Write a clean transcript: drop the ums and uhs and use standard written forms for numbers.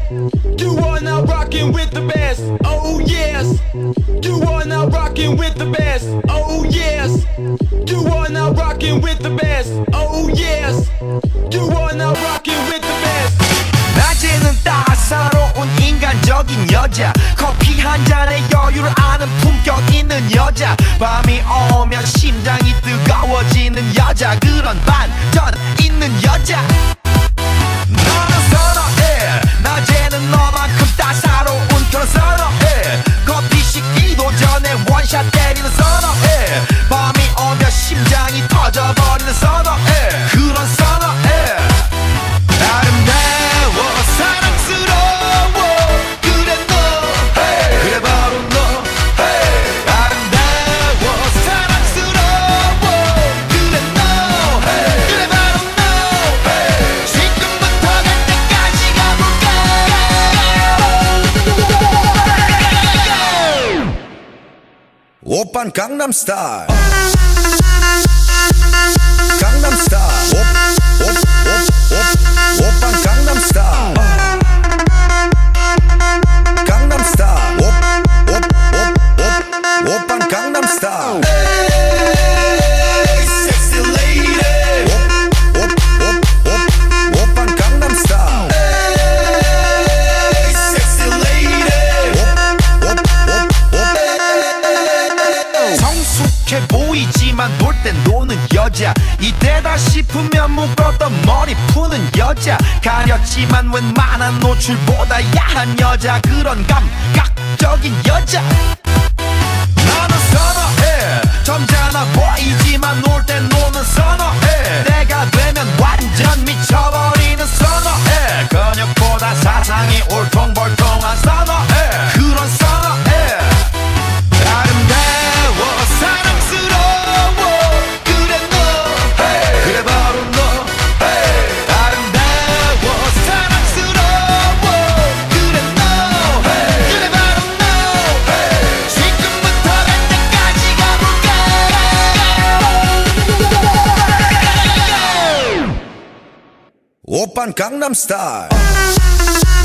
You are now rocking with the best. Oh yes. You are now rocking with the best. Oh yes. You are now rocking with the best. Oh yes. You are now rocking with the best. 낮에는 따사로운 인간적인 여자, 커피 한 잔에 여유를 아는 품격 있는 여자, 밤이 오면 심장이 뜨거워지는 여자, 그런 반전 있는 여자. 너는 선호해. 낮에는 너만큼 따사로운 그런 선호해. 커피 식기도 전에 원샷 때리는 선호해. 밤이 오면 심장이 터져버리는 선호해. 그런 선호해. 아름다워 사랑스러워 그래 너 hey. 그래 바로 너 hey. 아름다워 사랑스러워 그래 너 hey. 그래 바로 너 hey. 지금부터 갈 때까지 가볼까. 오빤 강남스타일 강남스타일 오빤 강남스타일 강남스타일 오빤 강남스타일 Sexy lady 오빤 강남스타일 Sexy lady 성숙해 보이지만 놀 땐 노는 여자, 이때다 싶으면 묶었던 머리 푸는 여자, 가렸지만 웬만한 노출보다 야한 여자, 그런 감각적인 여자. 나는 선호해. 점잖아 보이지만 놀 땐 노는 선호해. 내가 되면 완전 미쳐버리는 선호해. 근육보다 사상이 울퉁불퉁한 선호해. 그런 선호해. 아름다워 사랑스러워 그래 너 hey. 그래 바로 너 hey. 아름다워 사랑스러워 그래 너 hey. 그래 바로 너 hey. 지금부터 갈 때까지 가볼까. 오빤 강남스타일